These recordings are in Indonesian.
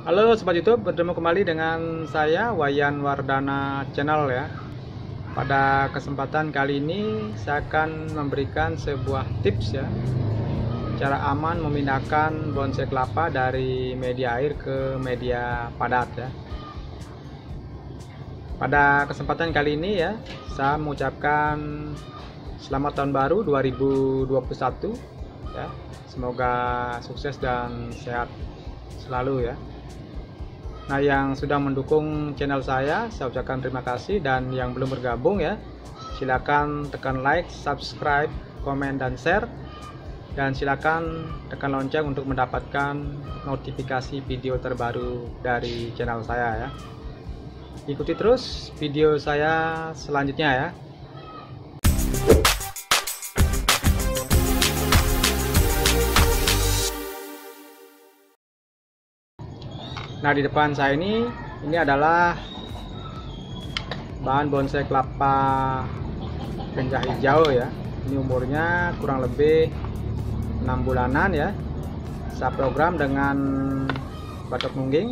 Halo Sobat YouTube, bertemu kembali dengan saya Wayan Wardana Channel ya. Pada kesempatan kali ini saya akan memberikan sebuah tips ya, cara aman memindahkan bonsai kelapa dari media air ke media padat ya. Pada kesempatan kali ini ya, saya mengucapkan selamat tahun baru 2021 ya. Semoga sukses dan sehat selalu ya. Nah, yang sudah mendukung channel saya ucapkan terima kasih, dan yang belum bergabung ya, silakan tekan like, subscribe, komen, dan share, dan silakan tekan lonceng untuk mendapatkan notifikasi video terbaru dari channel saya ya. Ikuti terus video saya selanjutnya ya. Nah, di depan saya ini adalah bahan bonsai kelapa ganja hijau ya. Ini umurnya kurang lebih 6 bulanan ya. Saya program dengan batok nungging.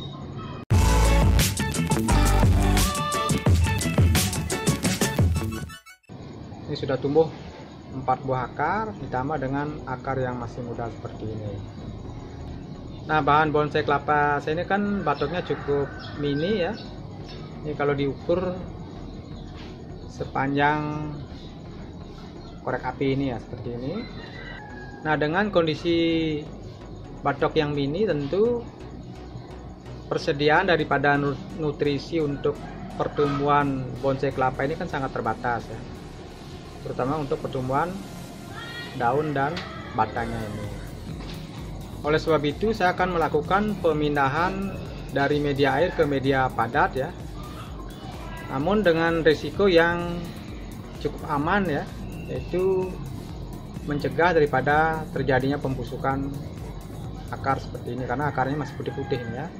Ini sudah tumbuh 4 buah akar, ditambah dengan akar yang masih muda seperti ini. Nah, bahan bonsai kelapa saya ini kan batoknya cukup mini ya. Ini kalau diukur sepanjang korek api ini ya, seperti ini. Nah, dengan kondisi batok yang mini, tentu persediaan daripada nutrisi untuk pertumbuhan bonsai kelapa ini kan sangat terbatas ya, terutama untuk pertumbuhan daun dan batangnya ini. Oleh sebab itu saya akan melakukan pemindahan dari media air ke media padat ya, namun dengan risiko yang cukup aman ya, yaitu mencegah daripada terjadinya pembusukan akar seperti ini, karena akarnya masih putih-putih ini ya.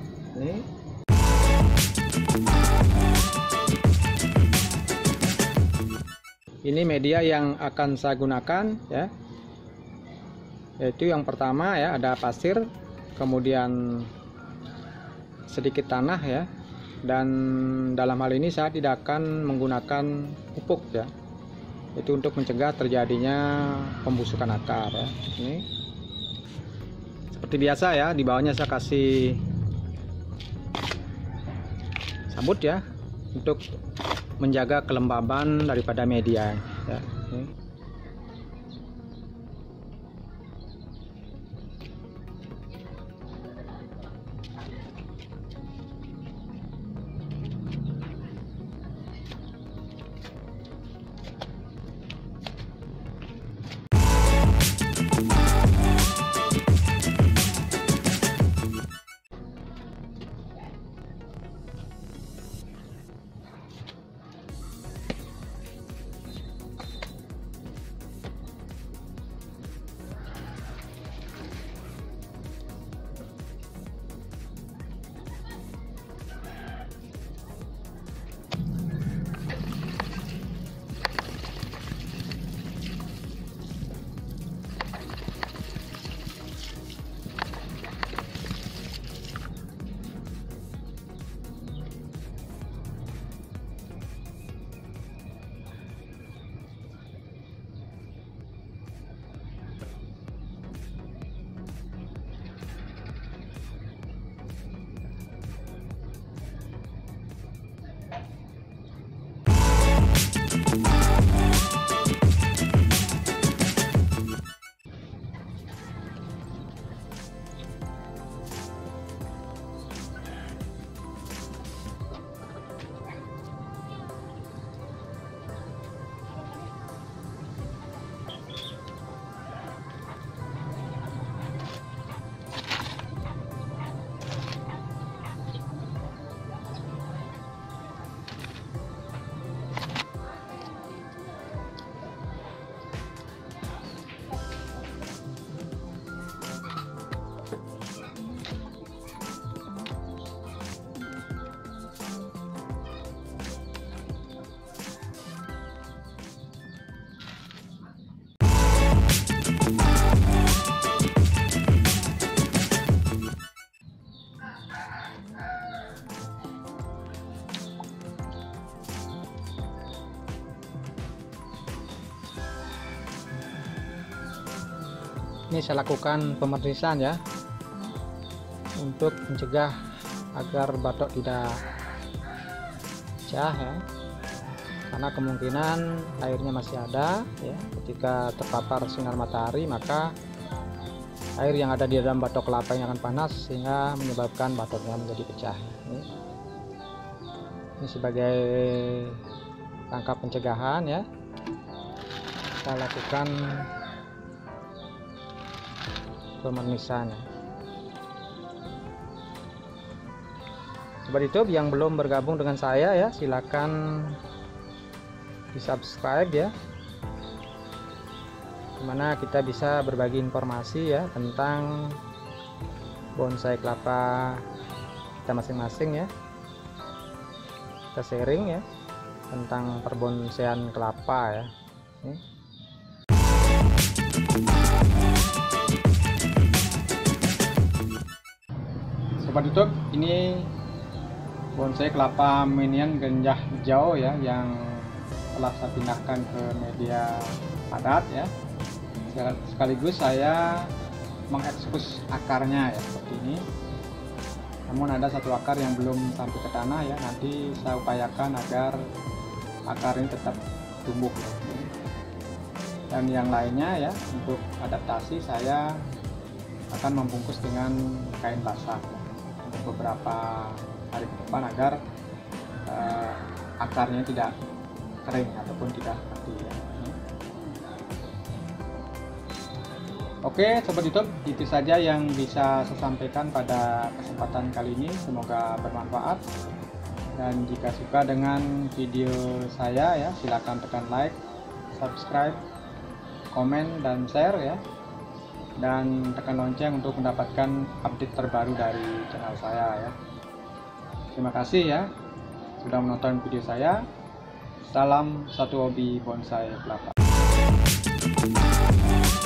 Ini media yang akan saya gunakan ya, yaitu yang pertama ya, ada pasir, kemudian sedikit tanah ya, dan dalam hal ini saya tidak akan menggunakan pupuk ya, itu untuk mencegah terjadinya pembusukan akar ya. Ini seperti biasa ya, di bawahnya saya kasih sabut ya, untuk menjaga kelembaban daripada media ya. Ini. Ini saya lakukan pemernisan ya, untuk mencegah agar batok tidak pecah ya, karena kemungkinan airnya masih ada ya. Ketika terpapar sinar matahari, maka air yang ada di dalam batok kelapa yang akan panas sehingga menyebabkan batoknya menjadi pecah. Ini sebagai langkah pencegahan ya, kita lakukan pemernisan ya. Sobat YouTube yang belum bergabung dengan saya ya, silakan di subscribe ya, dimana kita bisa berbagi informasi ya tentang bonsai kelapa kita masing-masing ya. Kita sharing ya tentang perbonsaian kelapa ya. Sobat YouTube, ini bonsai kelapa minion genjah hijau ya, yang telah saya pindahkan ke media padat ya. Sekaligus saya mengekspos akarnya ya, seperti ini. Namun ada satu akar yang belum sampai ke tanah ya, nanti saya upayakan agar akar ini tetap tumbuh ya. Dan yang lainnya ya, untuk adaptasi saya akan membungkus dengan kain basah ya, untuk beberapa hari ke depan agar akarnya tidak kering ataupun tidak mati ya. Oke Sobat YouTube, itu saja yang bisa saya sampaikan pada kesempatan kali ini. Semoga bermanfaat, dan jika suka dengan video saya ya, silakan tekan like, subscribe, komen, dan share ya, dan tekan lonceng untuk mendapatkan update terbaru dari channel saya ya. Terima kasih ya sudah menonton video saya. Salam satu hobi bonsai kelapa.